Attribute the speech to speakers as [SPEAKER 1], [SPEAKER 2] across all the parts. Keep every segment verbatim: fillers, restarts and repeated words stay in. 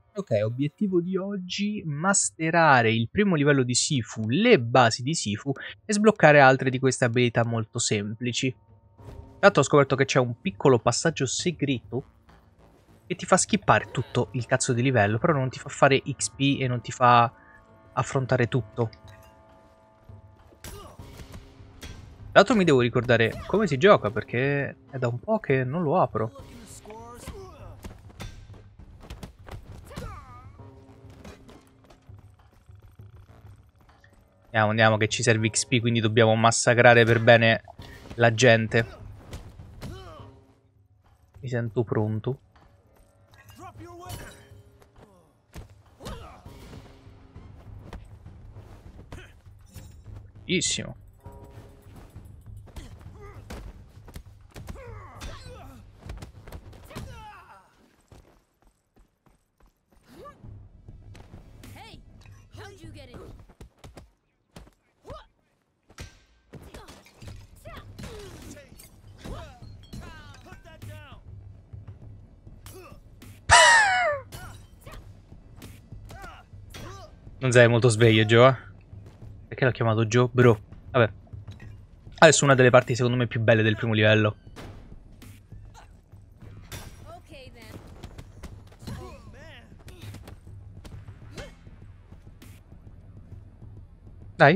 [SPEAKER 1] Ok, obiettivo di oggi, masterare il primo livello di Sifu, le basi di Sifu e sbloccare altre di queste abilità molto semplici. Tanto ho scoperto che c'è un piccolo passaggio segreto che ti fa skippare tutto il cazzo di livello, però non ti fa fare X P e non ti fa affrontare tutto. Tra l'altro mi devo ricordare come si gioca perché è da un po' che non lo apro. Andiamo, andiamo, che ci serve X P, quindi dobbiamo massacrare per bene la gente. Mi sento pronto. Bellissimo. Non sei molto sveglio, Joe. Perché l'ho chiamato Joe? Bro. Vabbè. Adesso una delle parti secondo me più belle del primo livello. Dai.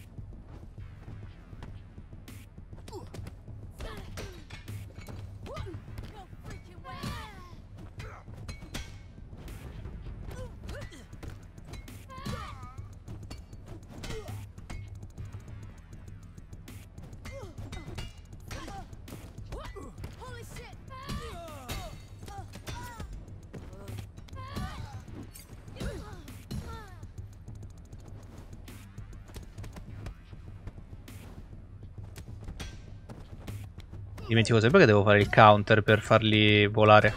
[SPEAKER 1] Dimentico sempre che devo fare il counter per farli volare.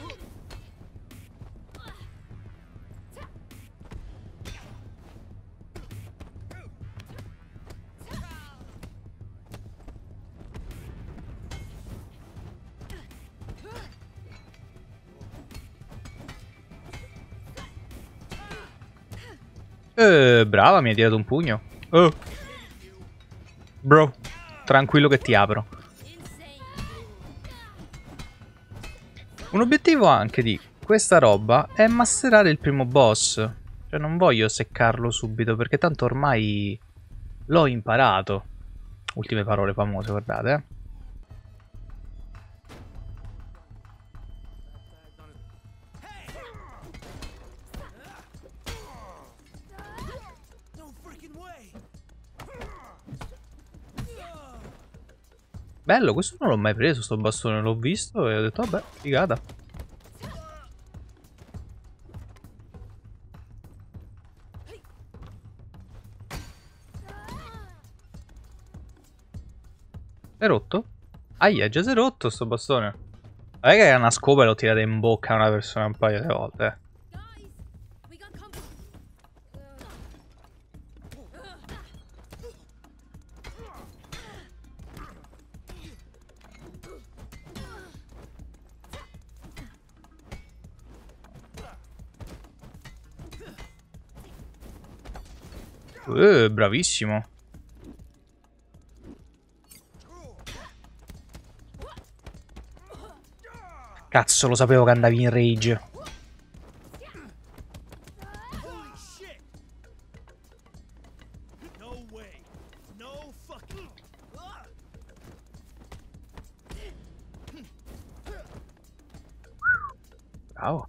[SPEAKER 1] Eh, brava, mi hai tirato un pugno. Oh. Bro, tranquillo che ti apro. Un obiettivo anche di questa roba è masterare il primo boss. Cioè non voglio seccarlo subito perché tanto ormai l'ho imparato. Ultime parole famose, guardate, eh. Bello, questo non l'ho mai preso, sto bastone, l'ho visto e ho detto, vabbè, figata. È rotto? Aia, già si è rotto sto bastone. Non è che è una scopa e l'ho tirata in bocca a una persona un paio di volte, eh. Uh, bravissimo. Cazzo, lo sapevo che andavi in rage. Bravo.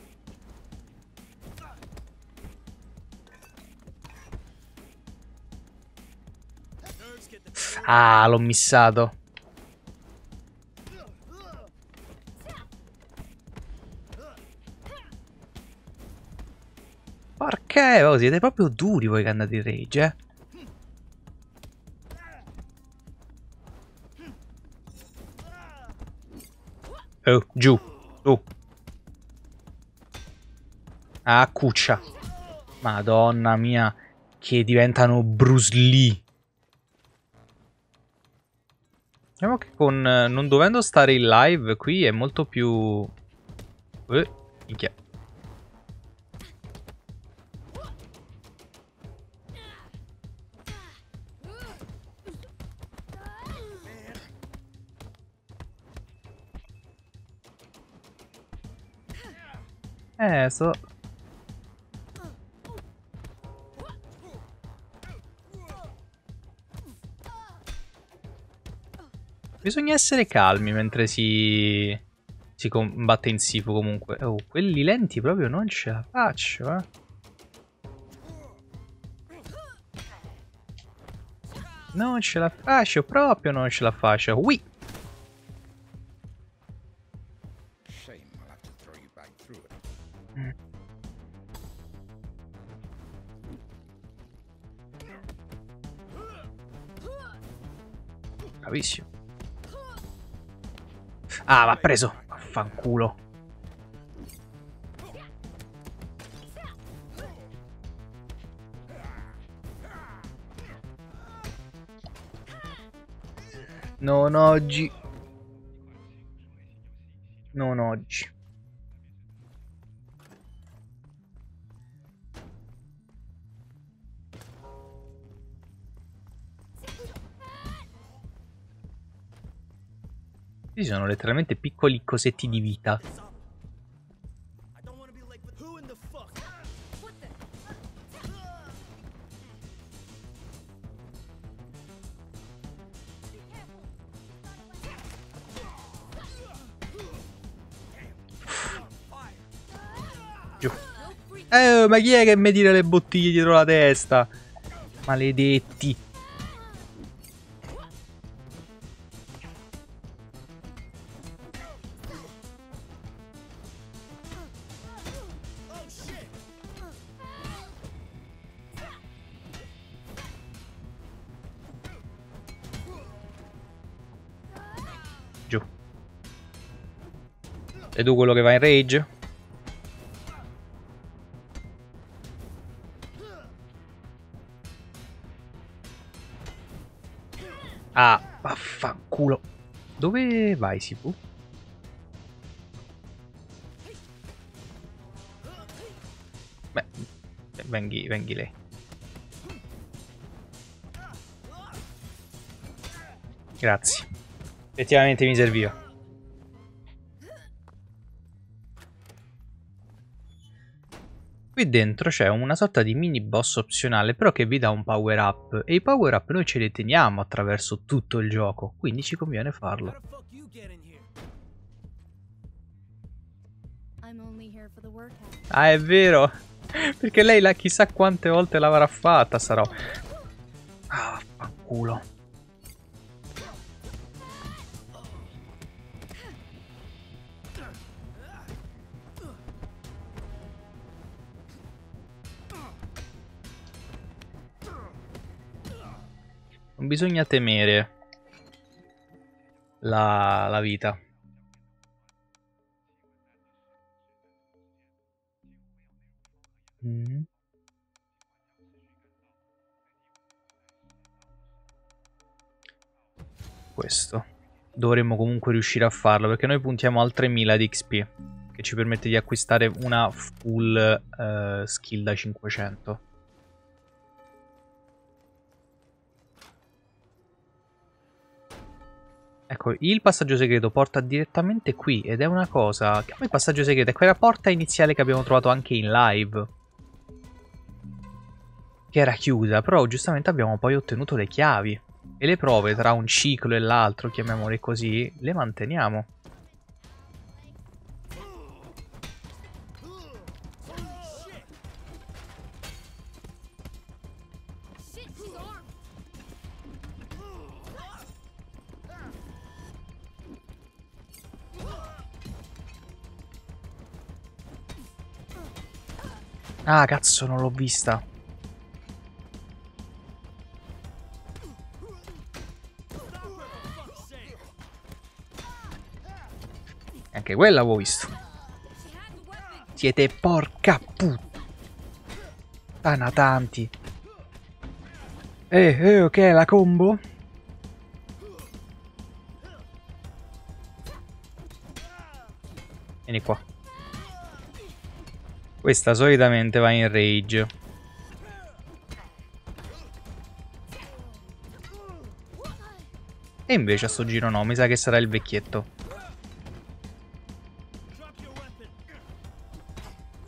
[SPEAKER 1] Ah, l'ho missato. Perché? Oh, siete proprio duri voi che andate in rage, eh? Oh, giù. Oh. Ah, cuccia. Madonna mia. Che diventano Bruce Lee. Diciamo che con eh, non dovendo stare in live qui è molto più... Eh, minchia. Eh, so... Bisogna essere calmi mentre si... si combatte in Sifu comunque. Oh, quelli lenti proprio non ce la faccio, eh. Non ce la faccio, proprio non ce la faccio. Ui! Mm. Bravissimo. Ah, va preso. Vaffanculo. Non oggi. Non oggi. Ci sono letteralmente piccoli cosetti di vita. Giù. Eh, ma chi è che mi tira le bottiglie dietro la testa? Maledetti. Giù. Sei tu quello che va in rage? Ah, vaffanculo. Dove vai, Sifu? Beh, venghi, venghi lei. Grazie. Effettivamente mi serviva. Qui dentro c'è una sorta di mini boss opzionale, però che vi dà un power up. E i power up noi ce li teniamo attraverso tutto il gioco, quindi ci conviene farlo. Ah, è vero! Perché lei la chissà quante volte l'avrà fatta, sarò. Ah, fanculo. Non bisogna temere la, la vita. Mm. Questo. Dovremmo comunque riuscire a farlo, perché noi puntiamo al tremila di X P, che ci permette di acquistare una full uh, skill da cinquecento. Ecco, il passaggio segreto porta direttamente qui, ed è una cosa che poi il passaggio segreto è quella porta iniziale che abbiamo trovato anche in live, che era chiusa, però giustamente abbiamo poi ottenuto le chiavi. E le prove tra un ciclo e l'altro, chiamiamole così, le manteniamo. Ah, cazzo, non l'ho vista. Anche quella avevo visto. Siete porca puttana tanti. Eh, eh, ok, la combo? Vieni qua. Questa solitamente va in rage. E invece a sto giro no, mi sa che sarà il vecchietto.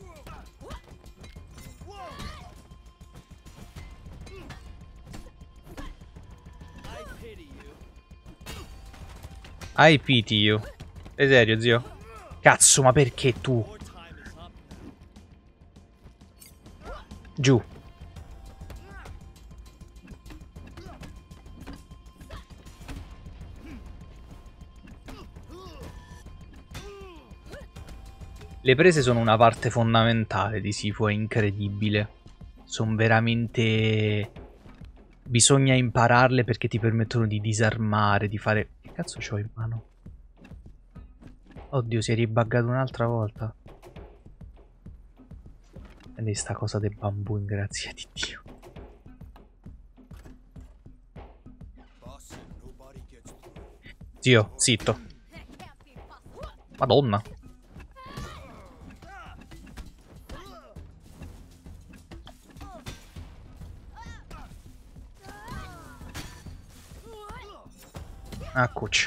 [SPEAKER 1] Hai piti io. Sei serio, zio? Cazzo, ma perché tu? Giù. Le prese sono una parte fondamentale di Sifu, è incredibile. Sono veramente... Bisogna impararle perché ti permettono di disarmare, di fare... Che cazzo c'ho in mano? Oddio, si è ribuggato un'altra volta. Prendi sta cosa del bambù, in grazia di Dio. Zio, zitto. Madonna. Ah, cuccia.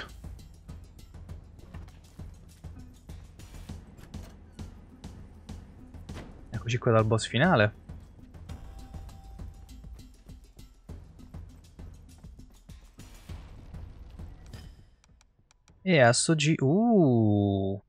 [SPEAKER 1] Eccoci qua dal boss finale. E a sto G... Uh.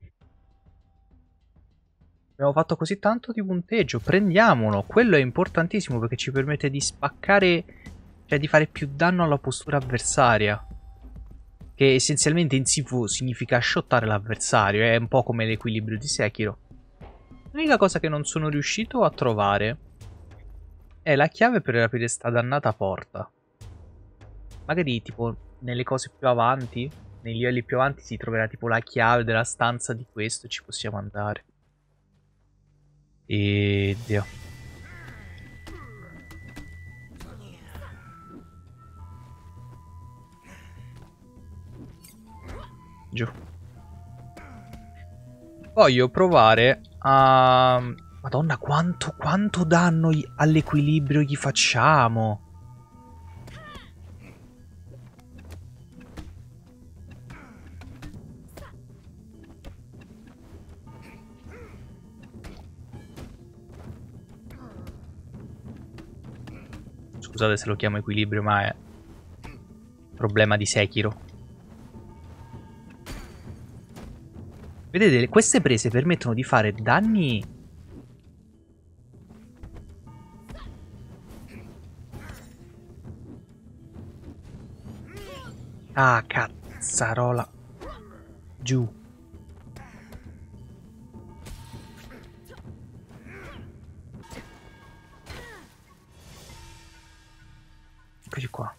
[SPEAKER 1] Abbiamo fatto così tanto di punteggio. Prendiamolo. Quello è importantissimo perché ci permette di spaccare... Cioè di fare più danno alla postura avversaria. Che essenzialmente in Sifu significa shottare l'avversario. È un po' come l'equilibrio di Sekiro. L'unica cosa che non sono riuscito a trovare è la chiave per aprire sta dannata porta. Magari tipo nelle cose più avanti, nei livelli più avanti si troverà tipo la chiave della stanza di questo e ci possiamo andare. E Dio. Giù. Voglio provare a... Madonna, quanto, quanto danno all'equilibrio gli facciamo. Scusate se lo chiamo equilibrio, ma è problema di Sekiro. Vedete, queste prese permettono di fare danni... Ah, cazzarola. Giù. Eccoci qua.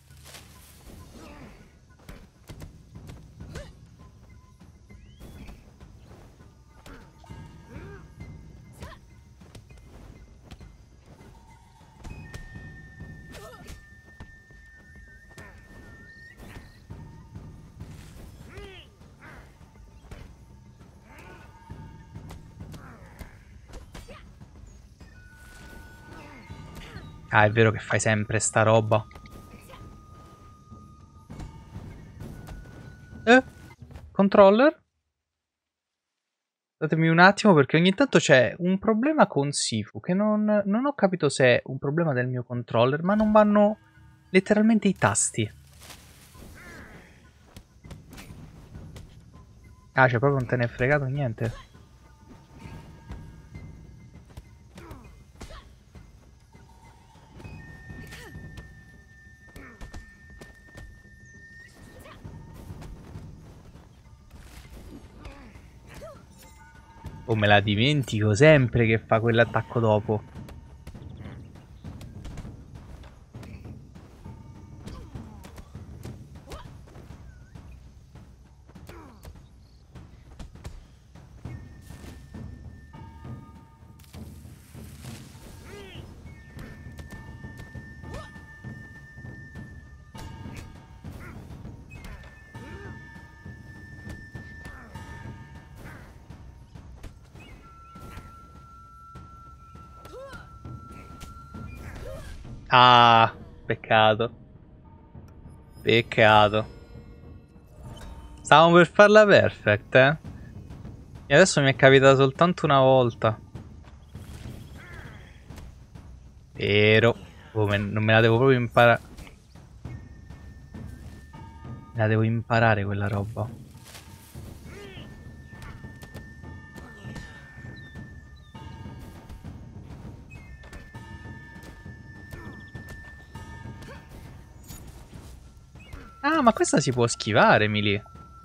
[SPEAKER 1] Ah, è vero che fai sempre sta roba. Eh? Controller? Datemi un attimo perché ogni tanto c'è un problema con Sifu che non, non ho capito se è un problema del mio controller, ma non vanno letteralmente i tasti. Ah, c'è proprio non te ne è fregato niente. O me la dimentico sempre che fa quell'attacco dopo. Ah, peccato. Peccato. Stavamo per farla perfect, eh. E adesso mi è capitata soltanto una volta. Vero. Oh, me, non me la devo proprio imparare. Me la devo imparare quella roba. Ah, ma questa si può schivare, Mili.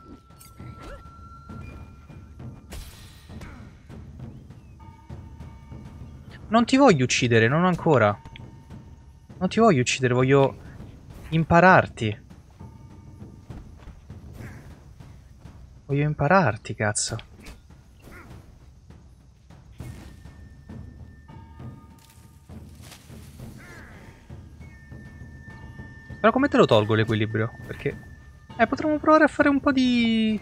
[SPEAKER 1] Non ti voglio uccidere, non ancora. Non ti voglio uccidere, voglio impararti. Voglio impararti, cazzo. Però come te lo tolgo l'equilibrio? Perché... Eh, potremmo provare a fare un po' di...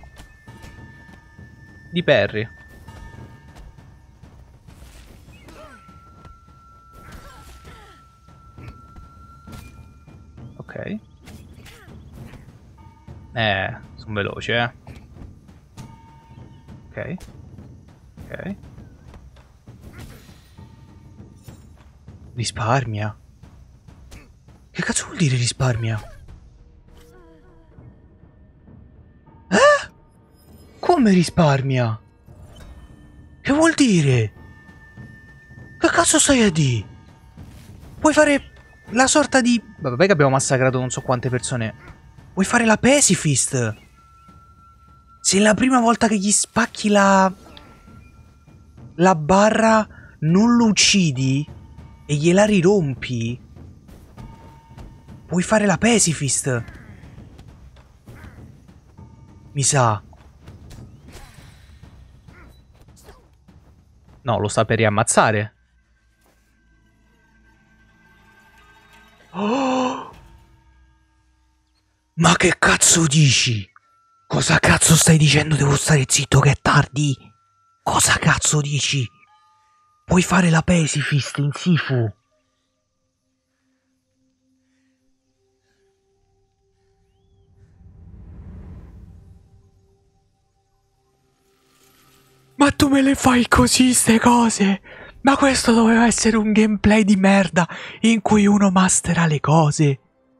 [SPEAKER 1] di parry. Ok. Eh, sono veloce, eh. Ok. Ok. Risparmia. Che cazzo vuol dire risparmia? Eh? Come risparmia? Che vuol dire? Che cazzo stai a dire? Puoi fare la sorta di... Vabbè che abbiamo massacrato non so quante persone. Vuoi fare la pacifist? Se è la prima volta che gli spacchi la... la barra, non lo uccidi e gliela rirompi, puoi fare la pacifist. Mi sa. No, lo sta per riammazzare. Oh! Ma che cazzo dici? Cosa cazzo stai dicendo? Devo stare zitto che è tardi. Cosa cazzo dici? Puoi fare la pacifist in Sifu. Ma tu me le fai così ste cose? Ma questo doveva essere un gameplay di merda in cui uno mastera le cose.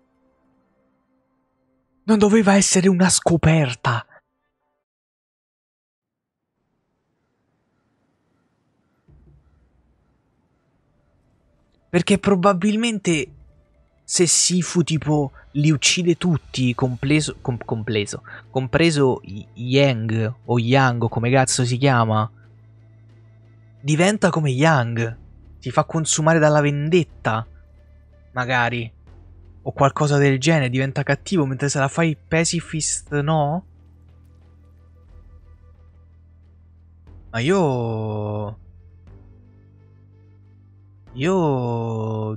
[SPEAKER 1] Non doveva essere una scoperta. Perché probabilmente se Sifu tipo li uccide tutti, compreso, com, compreso, compreso Yang o Yang o come cazzo si chiama, diventa come Yang, si fa consumare dalla vendetta, magari, o qualcosa del genere, diventa cattivo, mentre se la fai pacifist no? Ma io... Io...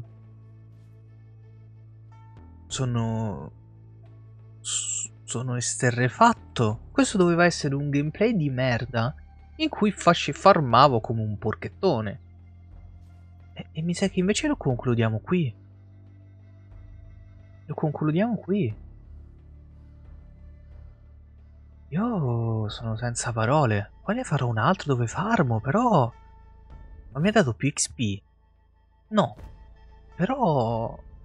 [SPEAKER 1] Sono... Sono esterrefatto. Questo doveva essere un gameplay di merda in cui fasci farmavo come un porchettone. E, e mi sa che invece lo concludiamo qui. Lo concludiamo qui. Io sono senza parole. Poi ne farò un altro dove farmo, però... Ma mi ha dato più X P? No. Però...